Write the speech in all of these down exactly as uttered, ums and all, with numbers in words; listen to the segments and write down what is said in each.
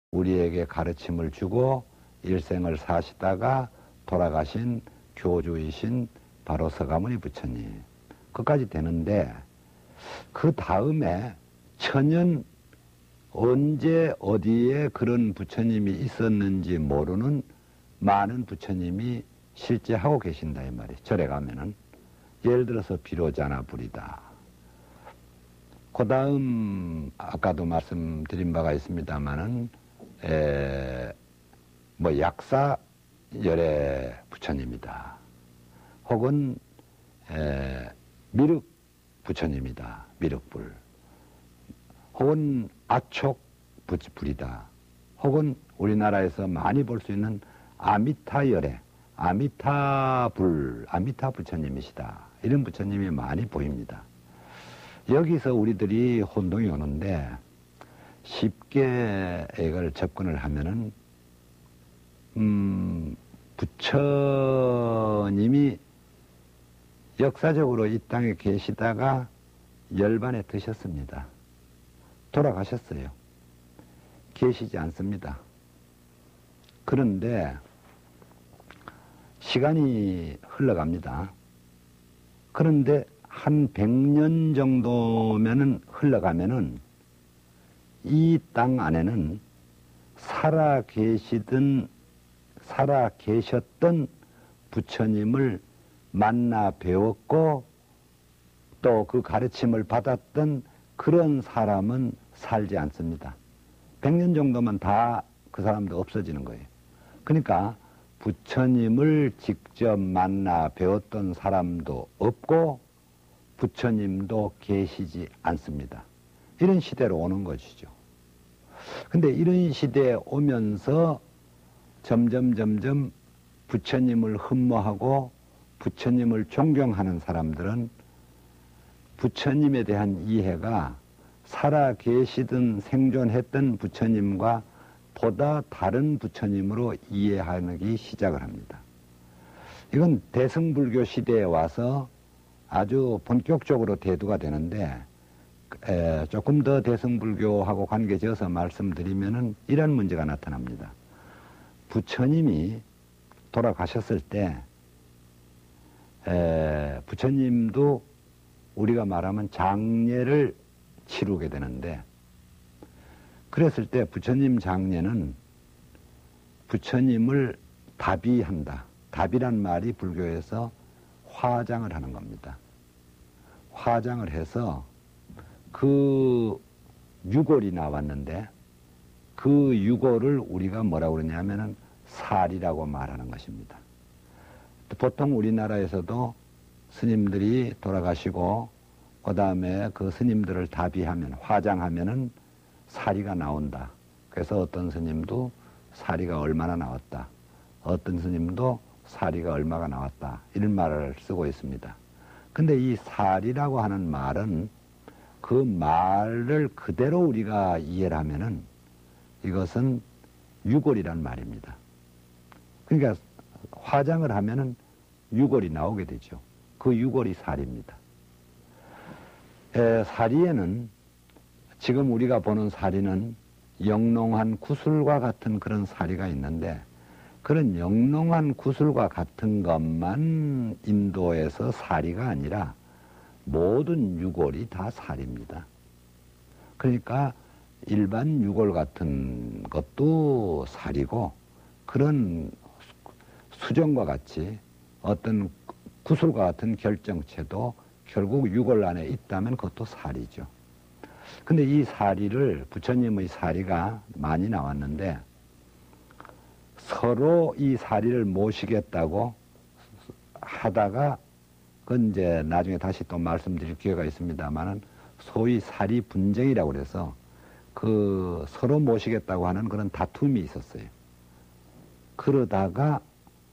우리에게 가르침을 주고 일생을 사시다가 돌아가신 교주이신 바로 서가모니 부처님. 그까지 되는데 그 다음에 천연 언제 어디에 그런 부처님이 있었는지 모르는 많은 부처님이 실제 하고 계신다 이 말이에요. 절에 가면은 예를 들어서 비로자나 불이다. 그 다음 아까도 말씀드린 바가 있습니다마는 에, 뭐 약사 열애 부처님이다. 혹은 에, 미륵 부처님이다. 미륵불. 혹은 아촉 불이다. 혹은 우리나라에서 많이 볼 수 있는 아미타 열애, 아미타불, 아미타 부처님이시다. 이런 부처님이 많이 보입니다. 여기서 우리들이 혼동이 오는데 쉽게 이걸 접근을 하면은 음, 부처님이 역사적으로 이 땅에 계시다가 열반에 드셨습니다. 돌아가셨어요. 계시지 않습니다. 그런데 시간이 흘러갑니다. 그런데 한 백 년 정도면은 흘러가면은 이 땅 안에는 살아 계시던, 살아 계셨던 부처님을 만나 배웠고 또 그 가르침을 받았던 그런 사람은 살지 않습니다. 백 년 정도면 다 그 사람도 없어지는 거예요. 그러니까 부처님을 직접 만나 배웠던 사람도 없고 부처님도 계시지 않습니다. 이런 시대로 오는 것이죠. 근데 이런 시대에 오면서 점점 점점 부처님을 흠모하고 부처님을 존경하는 사람들은 부처님에 대한 이해가 살아 계시던 생존했던 부처님과 보다 다른 부처님으로 이해하기 시작을 합니다. 이건 대승불교 시대에 와서 아주 본격적으로 대두가 되는데 에, 조금 더 대승불교하고 관계지어서 말씀드리면은 이런 문제가 나타납니다. 부처님이 돌아가셨을 때 에, 부처님도 우리가 말하면 장례를 치르게 되는데 그랬을 때 부처님 장례는 부처님을 답이한다. 답이란 말이 불교에서 화장을 하는 겁니다. 화장을 해서 그 유골이 나왔는데 그 유골을 우리가 뭐라고 그러냐면은 살이라고 말하는 것입니다. 보통 우리나라에서도 스님들이 돌아가시고 그 다음에 그 스님들을 답이하면 화장하면은 사리가 나온다. 그래서 어떤 스님도 사리가 얼마나 나왔다. 어떤 스님도 사리가 얼마가 나왔다. 이런 말을 쓰고 있습니다. 근데 이 사리라고 하는 말은 그 말을 그대로 우리가 이해를 하면은 이것은 유골이란 말입니다. 그러니까 화장을 하면은 유골이 나오게 되죠. 그 유골이 사리입니다. 에, 사리에는 지금 우리가 보는 사리는 영롱한 구슬과 같은 그런 사리가 있는데 그런 영롱한 구슬과 같은 것만 인도에서 사리가 아니라 모든 유골이 다 사리입니다. 그러니까 일반 유골 같은 것도 사리고 그런 수정과 같이 어떤 구슬과 같은 결정체도 결국 유골 안에 있다면 그것도 사리죠. 근데 이 사리를 부처님의 사리가 많이 나왔는데 서로 이 사리를 모시겠다고 하다가 그건 이제 나중에 다시 또 말씀드릴 기회가 있습니다만은 소위 사리 분쟁이라고 그래서 그 서로 모시겠다고 하는 그런 다툼이 있었어요. 그러다가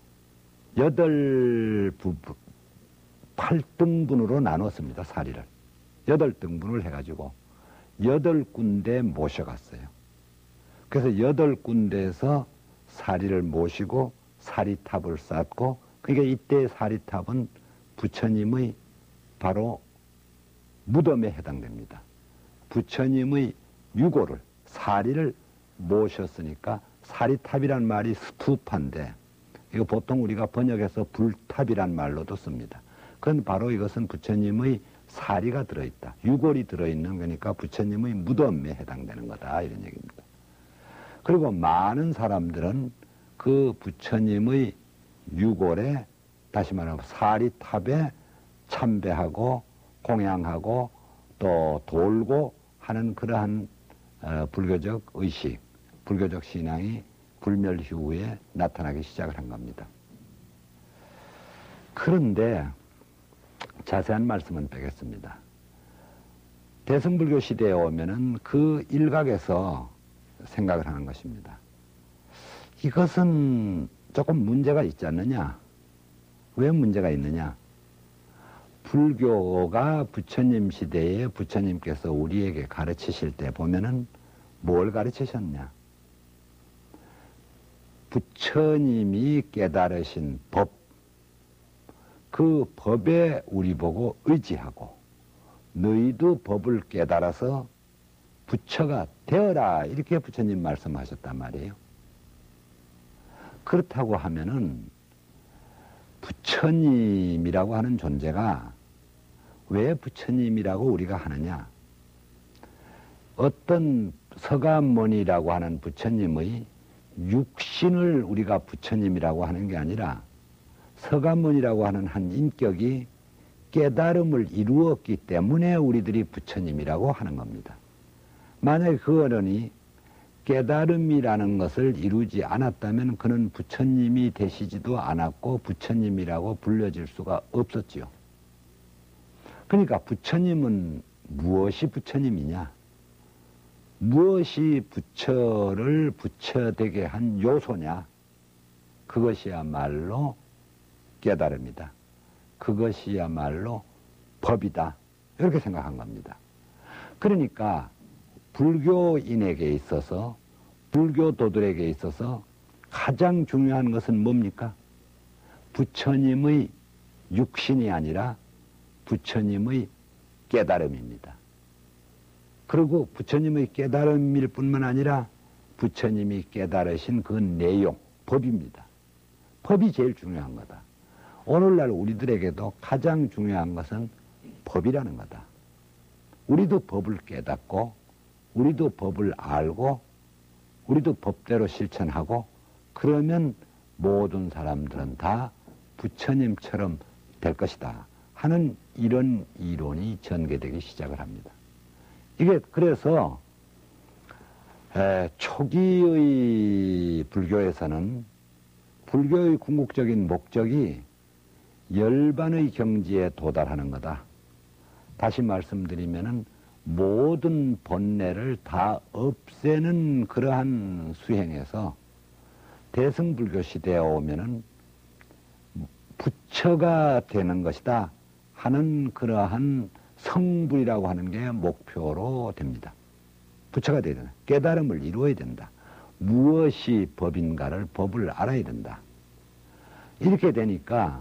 여덟 부분, 팔 등분으로 나눴습니다. 사리를. 여덟 등분을 해가지고 여덟 군데 모셔갔어요. 그래서 여덟 군데에서 사리를 모시고 사리탑을 쌓고 그러니까 이때 사리탑은 부처님의 바로 무덤에 해당됩니다. 부처님의 유골을 사리를 모셨으니까 사리탑이란 말이 스투파인데 이거 보통 우리가 번역해서 불탑이란 말로도 씁니다. 그건 바로 이것은 부처님의 사리가 들어있다. 유골이 들어있는 거니까 부처님의 무덤에 해당되는 거다 이런 얘기입니다. 그리고 많은 사람들은 그 부처님의 유골에 다시 말하면 사리탑에 참배하고 공양하고 또 돌고 하는 그러한 어, 불교적 의식, 불교적 신앙이 불멸 이후에 나타나기 시작을 한 겁니다. 그런데 자세한 말씀은 빼겠습니다. 대승불교 시대에 오면은 그 일각에서 생각을 하는 것입니다. 이것은 조금 문제가 있지 않느냐? 왜 문제가 있느냐? 불교가 부처님 시대에 부처님께서 우리에게 가르치실 때 보면은 뭘 가르치셨냐? 부처님이 깨달으신 법, 그 법에 우리 보고 의지하고 너희도 법을 깨달아서 부처가 되어라 이렇게 부처님 말씀하셨단 말이에요. 그렇다고 하면은 부처님이라고 하는 존재가 왜 부처님이라고 우리가 하느냐? 어떤 서가모니라고 하는 부처님의 육신을 우리가 부처님이라고 하는 게 아니라 서가모니라고 하는 한 인격이 깨달음을 이루었기 때문에 우리들이 부처님이라고 하는 겁니다. 만약에 그 어른이 깨달음이라는 것을 이루지 않았다면 그는 부처님이 되시지도 않았고 부처님이라고 불려질 수가 없었지요. 그러니까 부처님은 무엇이 부처님이냐? 무엇이 부처를 부처되게 한 요소냐? 그것이야말로 깨달음이다. 그것이야말로 법이다. 이렇게 생각한 겁니다. 그러니까 불교인에게 있어서 불교도들에게 있어서 가장 중요한 것은 뭡니까? 부처님의 육신이 아니라 부처님의 깨달음입니다. 그리고 부처님의 깨달음일 뿐만 아니라 부처님이 깨달으신 그 내용, 법입니다. 법이 제일 중요한 거다. 오늘날 우리들에게도 가장 중요한 것은 법이라는 거다. 우리도 법을 깨닫고 우리도 법을 알고 우리도 법대로 실천하고 그러면 모든 사람들은 다 부처님처럼 될 것이다 하는 이런 이론이 전개되기 시작을 합니다. 이게 그래서 에, 초기의 불교에서는 불교의 궁극적인 목적이 열반의 경지에 도달하는 거다. 다시 말씀드리면은 모든 본래를 다 없애는 그러한 수행에서 대승불교 시대에 오면은 부처가 되는 것이다 하는 그러한 성불이라고 하는 게 목표로 됩니다. 부처가 되야 된다. 깨달음을 이루어야 된다. 무엇이 법인가를 법을 알아야 된다. 이렇게 되니까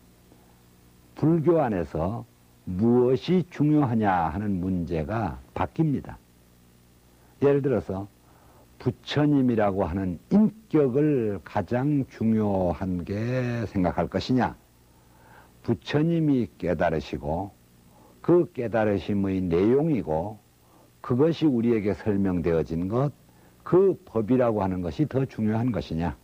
불교 안에서 무엇이 중요하냐 하는 문제가 바뀝니다. 예를 들어서 부처님이라고 하는 인격을 가장 중요한 게 생각할 것이냐, 부처님이 깨달으시고 그 깨달으심의 내용이고 그것이 우리에게 설명되어진 것, 그 법이라고 하는 것이 더 중요한 것이냐.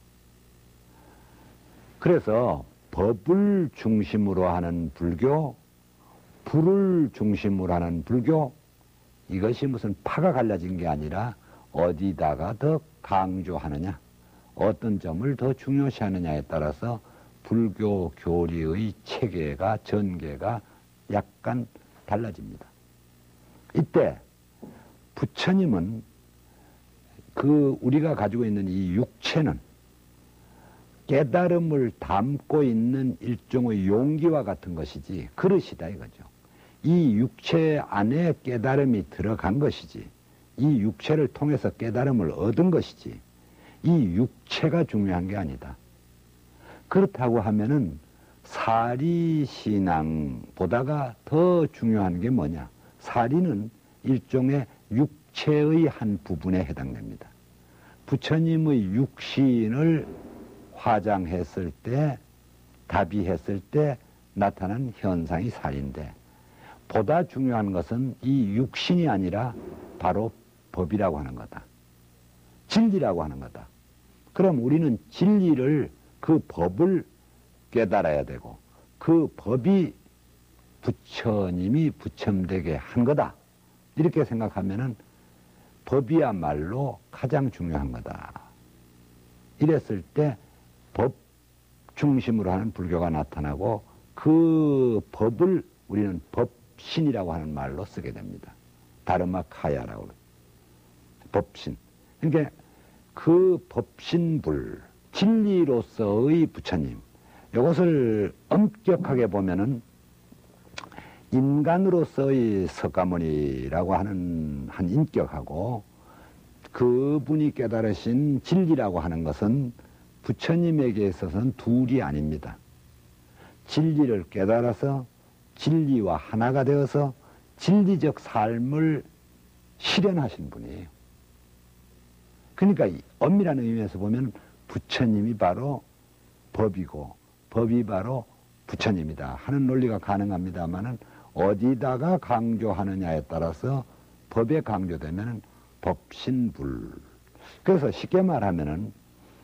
그래서 법을 중심으로 하는 불교, 불을 중심으로 하는 불교, 이것이 무슨 파가 갈라진 게 아니라 어디다가 더 강조하느냐, 어떤 점을 더 중요시하느냐에 따라서 불교 교리의 체계가, 전개가 약간 달라집니다. 이때 부처님은 그 우리가 가지고 있는 이 육체는 깨달음을 담고 있는 일종의 용기와 같은 것이지 그릇이다 이거죠. 이 육체 안에 깨달음이 들어간 것이지, 이 육체를 통해서 깨달음을 얻은 것이지 이 육체가 중요한 게 아니다. 그렇다고 하면은 사리신앙보다가 더 중요한 게 뭐냐? 사리는 일종의 육체의 한 부분에 해당됩니다. 부처님의 육신을 화장했을 때, 다비했을 때 나타난 현상이 살인데, 보다 중요한 것은 이 육신이 아니라 바로 법이라고 하는 거다. 진리라고 하는 거다. 그럼 우리는 진리를, 그 법을 깨달아야 되고, 그 법이 부처님이 부첨되게 한 거다. 이렇게 생각하면은 법이야말로 가장 중요한 거다. 이랬을 때 법 중심으로 하는 불교가 나타나고, 그 법을 우리는 법신이라고 하는 말로 쓰게 됩니다. 다르마카야라고. 법신. 그러니까 그 법신불, 진리로서의 부처님, 이것을 엄격하게 보면은 인간으로서의 석가모니라고 하는 한 인격하고, 그분이 깨달으신 진리라고 하는 것은 부처님에게 있어서는 둘이 아닙니다. 진리를 깨달아서 진리와 하나가 되어서 진리적 삶을 실현하신 분이에요. 그러니까 엄밀한 의미에서 보면 부처님이 바로 법이고 법이 바로 부처님이다 하는 논리가 가능합니다만은, 어디다가 강조하느냐에 따라서 법에 강조되면 법신불. 그래서 쉽게 말하면은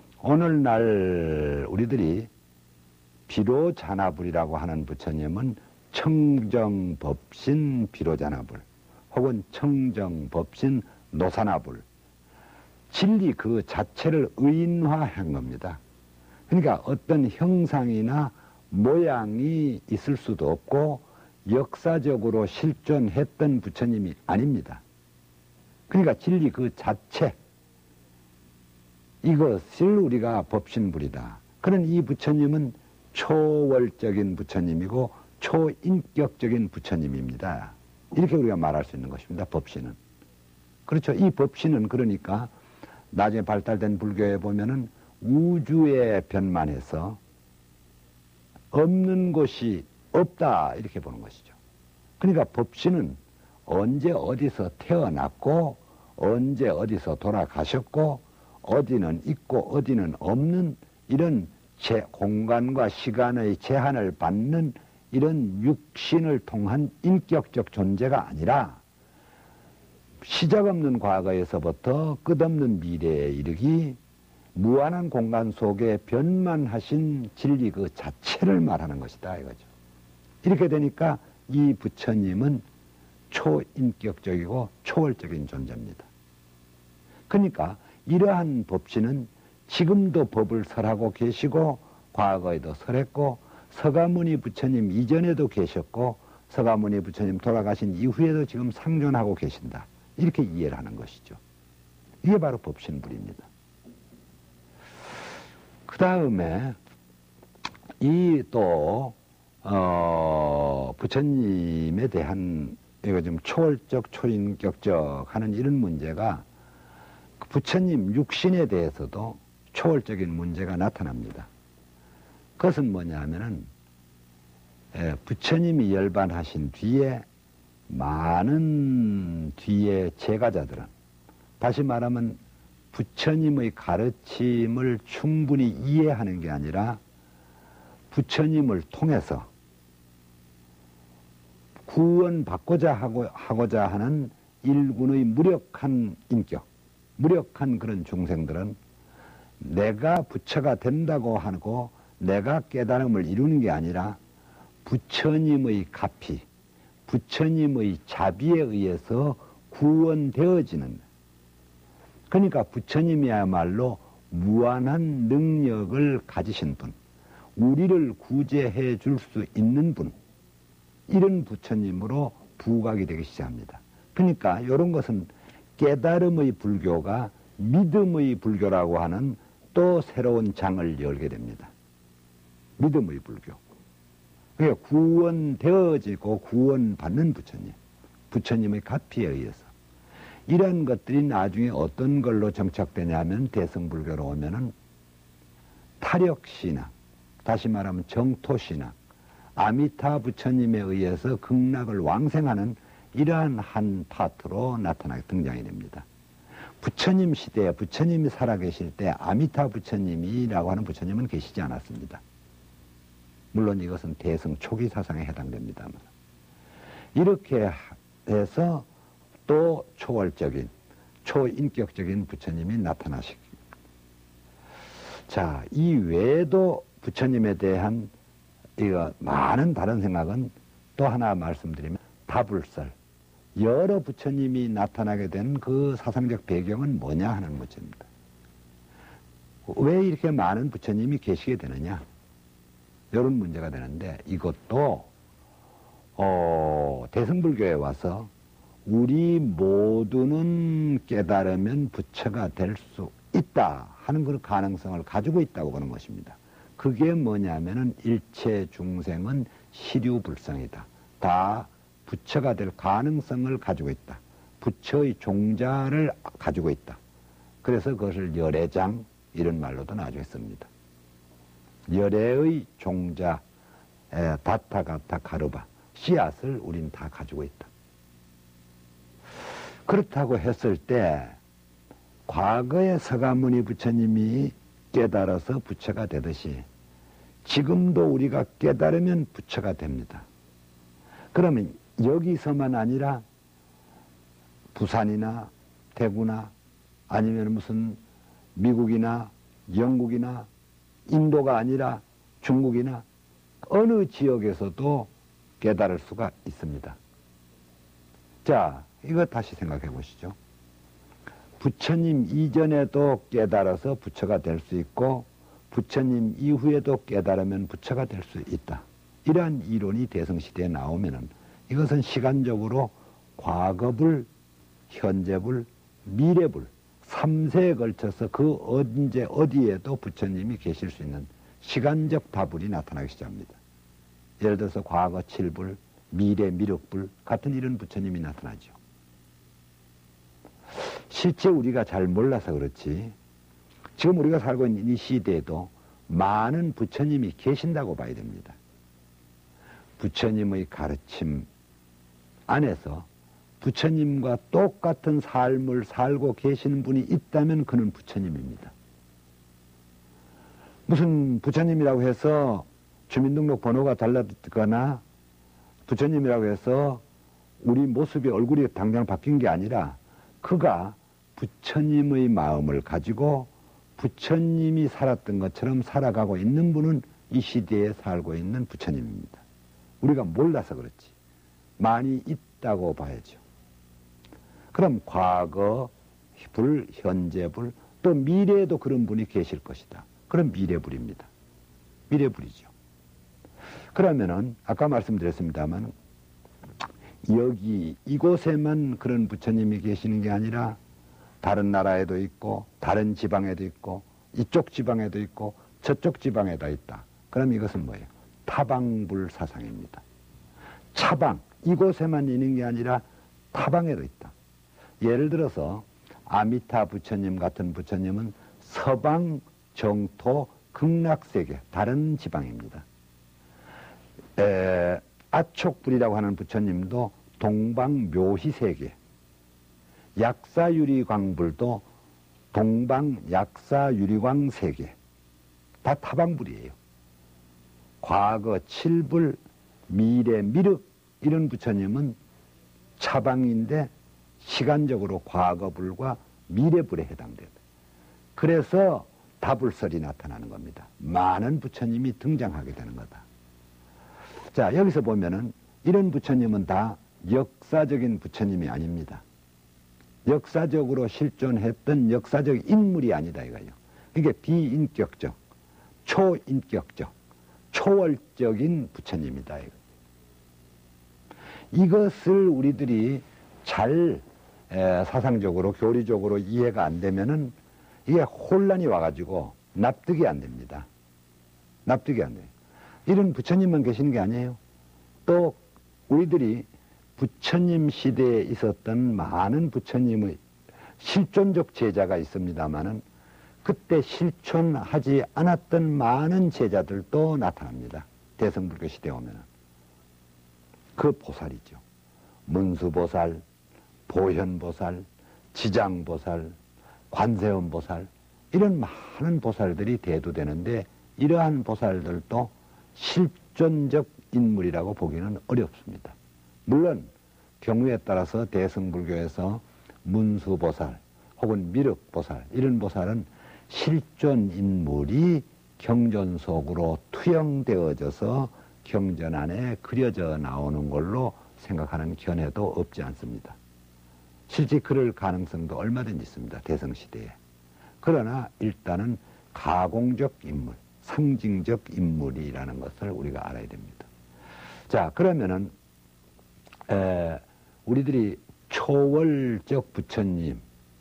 오늘날 우리들이 비로자나불이라고 하는 부처님은 청정법신 비로자나불, 혹은 청정법신 노사나불, 진리 그 자체를 의인화한 겁니다. 그러니까 어떤 형상이나 모양이 있을 수도 없고 역사적으로 실존했던 부처님이 아닙니다. 그러니까 진리 그 자체, 이것을 우리가 법신불이다. 그런 이 부처님은 초월적인 부처님이고 초인격적인 부처님입니다. 이렇게 우리가 말할 수 있는 것입니다. 법신은. 그렇죠. 이 법신은 그러니까 나중에 발달된 불교에 보면은 우주에 변만해서 없는 곳이 없다, 이렇게 보는 것이죠. 그러니까 법신은 언제 어디서 태어났고 언제 어디서 돌아가셨고 어디는 있고 어디는 없는 이런 제 공간과 시간의 제한을 받는 이런 육신을 통한 인격적 존재가 아니라 시작 없는 과거에서부터 끝없는 미래에 이르기 무한한 공간 속에 변만하신 진리 그 자체를 말하는 것이다, 이거죠. 이렇게 되니까 이 부처님은 초인격적이고 초월적인 존재입니다. 그러니까 이러한 법신은 지금도 법을 설하고 계시고 과거에도 설했고 서가모니 부처님 이전에도 계셨고 서가모니 부처님 돌아가신 이후에도 지금 상존하고 계신다, 이렇게 이해를 하는 것이죠. 이게 바로 법신불입니다. 그 다음에 이 또 어, 부처님에 대한 이거 좀 초월적 초인격적 하는 이런 문제가 부처님 육신에 대해서도 초월적인 문제가 나타납니다. 그것은 뭐냐 하면은 예, 부처님이 열반하신 뒤에 많은 뒤에 제가자들은, 다시 말하면 부처님의 가르침을 충분히 이해하는 게 아니라 부처님을 통해서 구원받고자 하고, 하고자 하는 일군의 무력한 인격, 무력한 그런 중생들은 내가 부처가 된다고 하고 내가 깨달음을 이루는 게 아니라 부처님의 가피, 부처님의 자비에 의해서 구원되어지는, 그러니까 부처님이야말로 무한한 능력을 가지신 분, 우리를 구제해 줄 수 있는 분, 이런 부처님으로 부각이 되기 시작합니다. 그러니까 이런 것은 깨달음의 불교가 믿음의 불교라고 하는 또 새로운 장을 열게 됩니다. 믿음의 불교. 그러니까 구원되어지고 구원받는 부처님, 부처님의 가피에 의해서. 이런 것들이 나중에 어떤 걸로 정착되냐면 대승불교로 오면은 타력신앙, 다시 말하면 정토신앙, 아미타 부처님에 의해서 극락을 왕생하는 이러한 한 파트로 나타나게 등장이 됩니다. 부처님 시대에 부처님이 살아계실 때 아미타 부처님이라고 하는 부처님은 계시지 않았습니다. 물론 이것은 대승 초기 사상에 해당됩니다만, 이렇게 해서 또 초월적인 초인격적인 부처님이 나타나시기. 자, 이 외에도 부처님에 대한 이거 많은 다른 생각은 또 하나 말씀드리면, 다불설, 여러 부처님이 나타나게 된 그 사상적 배경은 뭐냐 하는 문제입니다. 왜 이렇게 많은 부처님이 계시게 되느냐, 이런 문제가 되는데, 이것도 어, 대승불교에 와서 우리 모두는 깨달으면 부처가 될 수 있다 하는 그런 가능성을 가지고 있다고 보는 것입니다. 그게 뭐냐면은 일체 중생은 시류불성이다. 다 부처가 될 가능성을 가지고 있다. 부처의 종자를 가지고 있다. 그래서 그것을 열애장 이런 말로도 나중에 씁니다. 열애의 종자, 에, 다타가타 가르바, 씨앗을 우린 다 가지고 있다. 그렇다고 했을 때 과거의 서가모니 부처님이 깨달아서 부처가 되듯이 지금도 우리가 깨달으면 부처가 됩니다. 그러면 여기서만 아니라 부산이나 대구나 아니면 무슨 미국이나 영국이나 인도가 아니라 중국이나 어느 지역에서도 깨달을 수가 있습니다. 자, 이거 다시 생각해 보시죠. 부처님 이전에도 깨달아서 부처가 될 수 있고 부처님 이후에도 깨달으면 부처가 될 수 있다. 이러한 이론이 대성시대에 나오면은 이것은 시간적으로 과거불, 현재불, 미래불 삼세에 걸쳐서 그 언제 어디에도 부처님이 계실 수 있는 시간적 다불이 나타나기 시작합니다. 예를 들어서 과거 칠불, 미래 미륵불 같은 이런 부처님이 나타나죠. 실제 우리가 잘 몰라서 그렇지 지금 우리가 살고 있는 이 시대에도 많은 부처님이 계신다고 봐야 됩니다. 부처님의 가르침 안에서 부처님과 똑같은 삶을 살고 계시는 분이 있다면 그는 부처님입니다. 무슨 부처님이라고 해서 주민등록 번호가 달라졌거나 부처님이라고 해서 우리 모습이 얼굴이 당장 바뀐 게 아니라 그가 부처님의 마음을 가지고 부처님이 살았던 것처럼 살아가고 있는 분은 이 시대에 살고 있는 부처님입니다. 우리가 몰라서 그렇지 많이 있다고 봐야죠. 그럼 과거 불, 현재 불, 또 미래에도 그런 분이 계실 것이다. 그럼 미래불입니다. 미래불이죠. 그러면은 아까 말씀드렸습니다만 여기 이곳에만 그런 부처님이 계시는 게 아니라 다른 나라에도 있고 다른 지방에도 있고 이쪽 지방에도 있고 저쪽 지방에도 있다. 그럼 이것은 뭐예요? 타방불 사상입니다. 차방, 이곳에만 있는 게 아니라 타방에도 있다. 예를 들어서 아미타 부처님 같은 부처님은 서방 정토 극락세계 다른 지방입니다. 에, 아촉불이라고 하는 부처님도 동방 묘희세계, 약사유리광불도 동방 약사유리광세계 다 타방불이에요. 과거 칠불, 미래 미륵 이런 부처님은 차방인데 시간적으로 과거불과 미래불에 해당돼요. 그래서 다불설이 나타나는 겁니다. 많은 부처님이 등장하게 되는 거다. 자, 여기서 보면은 이런 부처님은 다 역사적인 부처님이 아닙니다. 역사적으로 실존했던 역사적 인물이 아니다 이거예요. 이게 비인격적, 초인격적, 초월적인 부처님이다. 이거. 이것을 우리들이 잘 에, 사상적으로 교리적으로 이해가 안 되면은 이게 혼란이 와가지고 납득이 안 됩니다. 납득이 안 돼요. 이런 부처님만 계시는 게 아니에요. 또 우리들이 부처님 시대에 있었던 많은 부처님의 실존적 제자가 있습니다마는 그때 실존하지 않았던 많은 제자들도 나타납니다. 대성불교 시대에 오면은. 그 보살이죠. 문수보살, 보현보살, 지장보살, 관세음 보살, 이런 많은 보살들이 대두되는데 이러한 보살들도 실존적 인물이라고 보기는 어렵습니다. 물론 경우에 따라서 대승불교에서 문수보살 혹은 미륵보살 이런 보살은 실존 인물이 경전 속으로 투영되어져서 경전 안에 그려져 나오는 걸로 생각하는 견해도 없지 않습니다. 실제 그럴 가능성도 얼마든지 있습니다. 대성시대에. 그러나 일단은 가공적 인물, 상징적 인물이라는 것을 우리가 알아야 됩니다. 자, 그러면은 에, 우리들이 초월적 부처님,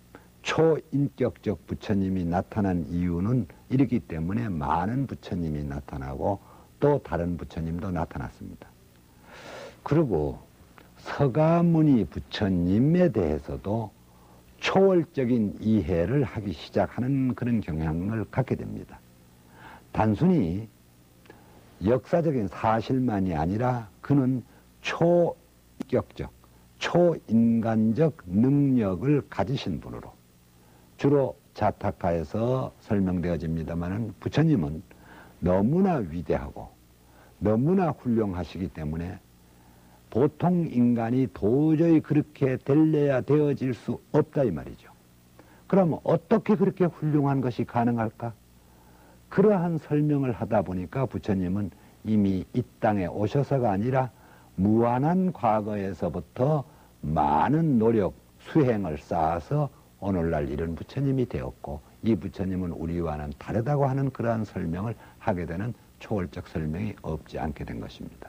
초인격적 부처님이 나타난 이유는 이렇기 때문에 많은 부처님이 나타나고 또 다른 부처님도 나타났습니다. 그리고 서가모니 부처님에 대해서도 초월적인 이해를 하기 시작하는 그런 경향을 갖게 됩니다. 단순히 역사적인 사실만이 아니라 그는 초격적, 초인간적 능력을 가지신 분으로 주로 자타카에서 설명되어집니다마는 부처님은 너무나 위대하고 너무나 훌륭하시기 때문에 보통 인간이 도저히 그렇게 될래야 되어질 수 없다 이 말이죠. 그러면 어떻게 그렇게 훌륭한 것이 가능할까? 그러한 설명을 하다 보니까 부처님은 이미 이 땅에 오셔서가 아니라 무한한 과거에서부터 많은 노력, 수행을 쌓아서 오늘날 이런 부처님이 되었고 이 부처님은 우리와는 다르다고 하는 그러한 설명을 하게 되는 초월적 설명이 없지 않게 된 것입니다.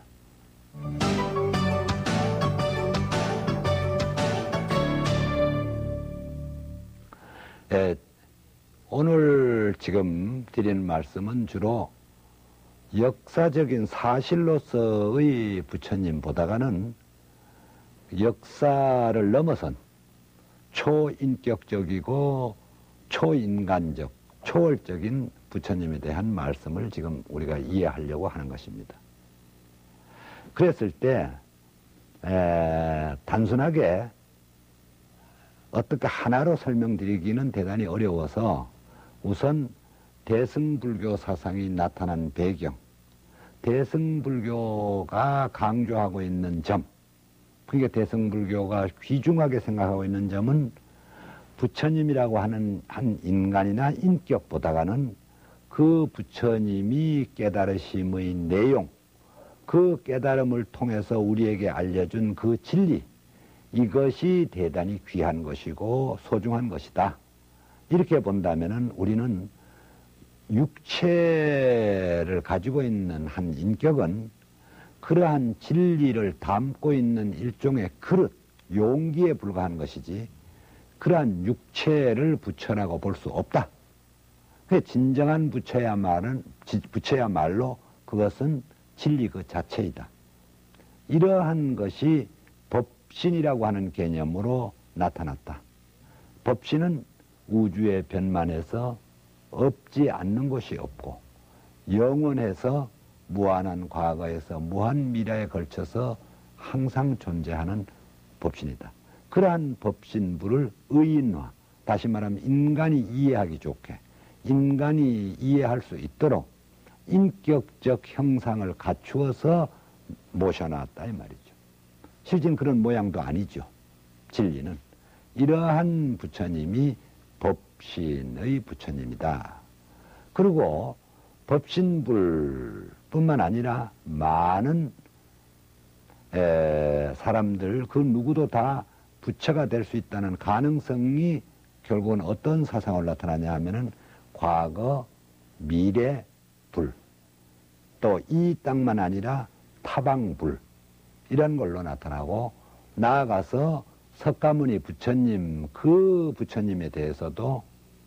예, 오늘 지금 드리는 말씀은 주로 역사적인 사실로서의 부처님보다는 역사를 넘어선 초인격적이고 초인간적, 초월적인 부처님에 대한 말씀을 지금 우리가 이해하려고 하는 것입니다. 그랬을 때 에, 단순하게 어떻게 하나로 설명드리기는 대단히 어려워서 우선 대승불교 사상이 나타난 배경, 대승불교가 강조하고 있는 점, 그러니까 대승불교가 귀중하게 생각하고 있는 점은 부처님이라고 하는 한 인간이나 인격보다는 그 부처님이 깨달으심의 내용, 그 깨달음을 통해서 우리에게 알려준 그 진리, 이것이 대단히 귀한 것이고 소중한 것이다. 이렇게 본다면은 우리는 육체를 가지고 있는 한 인격은 그러한 진리를 담고 있는 일종의 그릇, 용기에 불과한 것이지 그러한 육체를 부처라고 볼 수 없다. 진정한 부처야말은, 부처야말로 그것은 진리 그 자체이다. 이러한 것이 법신이라고 하는 개념으로 나타났다. 법신은 우주의 변만에서 없지 않는 것이 없고 영원해서 무한한 과거에서 무한 미래에 걸쳐서 항상 존재하는 법신이다. 그러한 법신부를 의인화, 다시 말하면 인간이 이해하기 좋게, 인간이 이해할 수 있도록 인격적 형상을 갖추어서 모셔놨다 이 말이죠. 실제는 그런 모양도 아니죠. 진리는. 이러한 부처님이 법신의 부처님이다. 그리고 법신불뿐만 아니라 많은 에, 사람들 그 누구도 다 부처가 될 수 있다는 가능성이 결국은 어떤 사상으로 나타나냐 하면은 과거, 미래, 불, 또 이 땅만 아니라 타방불 이런 걸로 나타나고 나아가서 석가모니 부처님, 그 부처님에 대해서도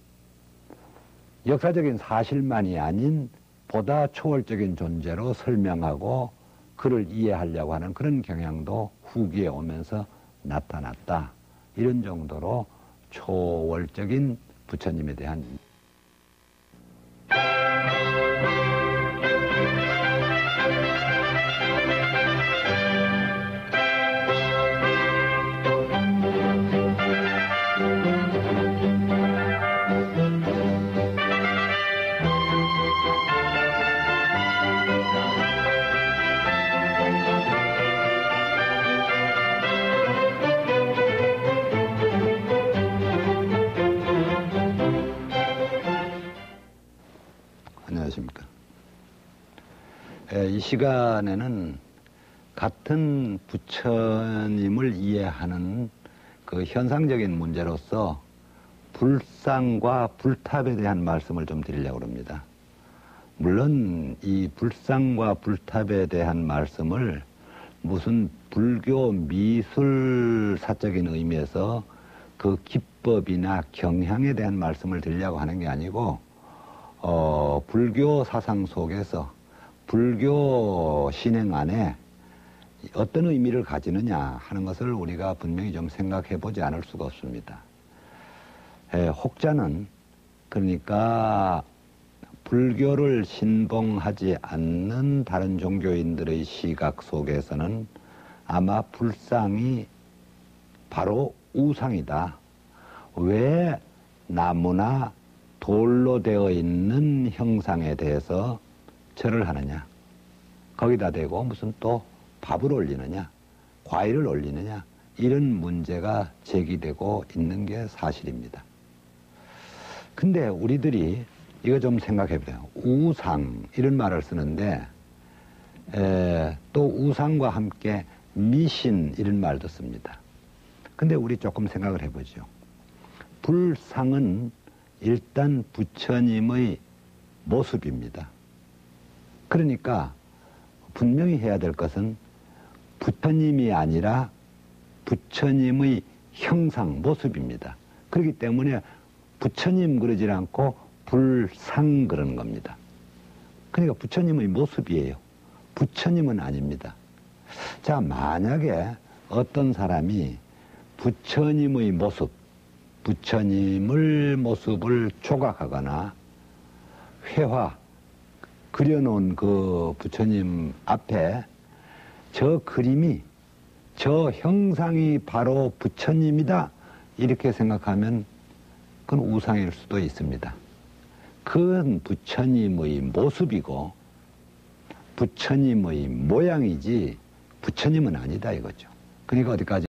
역사적인 사실만이 아닌 보다 초월적인 존재로 설명하고 그를 이해하려고 하는 그런 경향도 후기에 오면서 나타났다. 이런 정도로 초월적인 부처님에 대한 안녕하십니까. 에, 이 시간에는 같은 부처님을 이해하는 그 현상적인 문제로서 불상과 불탑에 대한 말씀을 좀 드리려고 합니다. 물론 이 불상과 불탑에 대한 말씀을 무슨 불교 미술사적인 의미에서 그 기법이나 경향에 대한 말씀을 드리려고 하는 게 아니고 어, 불교 사상 속에서 불교 신행 안에 어떤 의미를 가지느냐 하는 것을 우리가 분명히 좀 생각해 보지 않을 수가 없습니다. 에, 혹자는 그러니까 불교를 신봉하지 않는 다른 종교인들의 시각 속에서는 아마 불상이 바로 우상이다. 왜 나무나 돌로 되어 있는 형상에 대해서 절을 하느냐? 거기다 대고 무슨 또 밥을 올리느냐? 과일을 올리느냐? 이런 문제가 제기되고 있는 게 사실입니다. 근데 우리들이 이거 좀 생각해 보세요. 우상 이런 말을 쓰는데 에, 또 우상과 함께 미신 이런 말도 씁니다. 근데 우리 조금 생각을 해보죠. 불상은 일단 부처님의 모습입니다. 그러니까 분명히 해야 될 것은 부처님이 아니라 부처님의 형상, 모습입니다. 그렇기 때문에 부처님 그러지 않고 불상 그러는 겁니다. 그러니까 부처님의 모습이에요. 부처님은 아닙니다. 자, 만약에 어떤 사람이 부처님의 모습, 부처님을 모습을 조각하거나 회화, 그려놓은 그 부처님 앞에 저 그림이, 저 형상이 바로 부처님이다 이렇게 생각하면 그건 우상일 수도 있습니다. 그건 부처님의 모습이고 부처님의 모양이지 부처님은 아니다 이거죠. 그러니까 어디까지